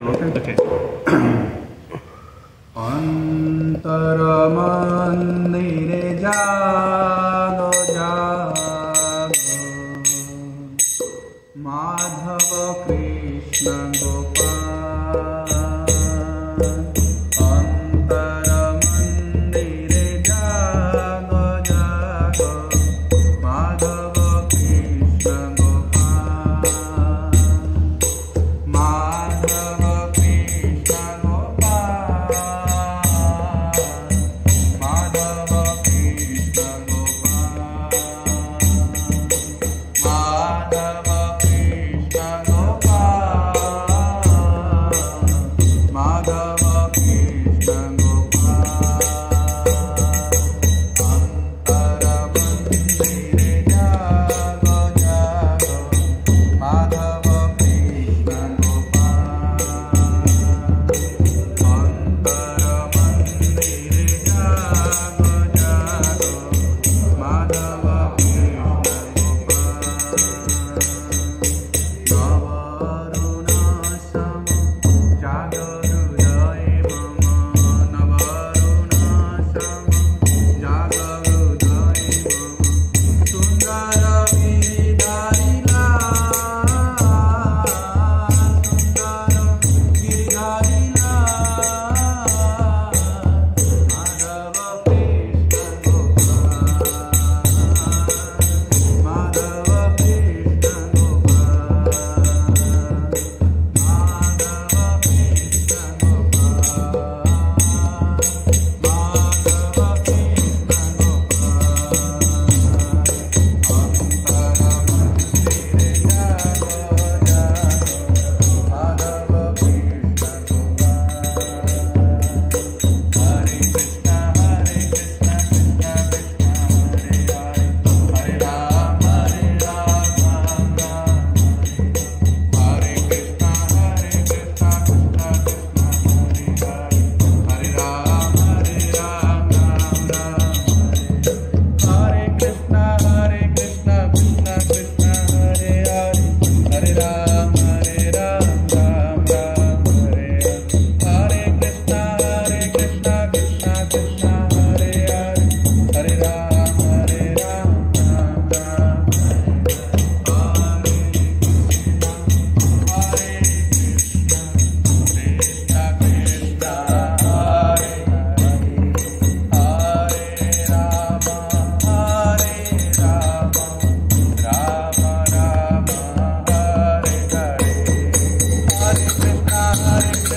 Okay. अंतरमन्दिरे जागो जागो माधव कृष्ण गोपाल। अंतरमन्दिरे जागो जागो माधव कृष्ण गोपाल। माधव कृष्ण गोपाल। माधव कृष्ण गोपाल। माधव कृष्ण गोपाल। माधव कृष्ण अंतरमन्दिरे जागो जागो माधव कृष्ण अंतरमन्दिरे जागो जागो माधव कृष्ण नवरुणसम जागहृदये मम। नवरुणसम जागहृदये मम। सुन्दर गिरिधारी लाल। सुन्दर गिरिधारी लाल। माधव कृष्ण गोपाल। माधव कृष्ण गोपाल। माधव कृष्ण गोपाल। माधव कृष्ण Hare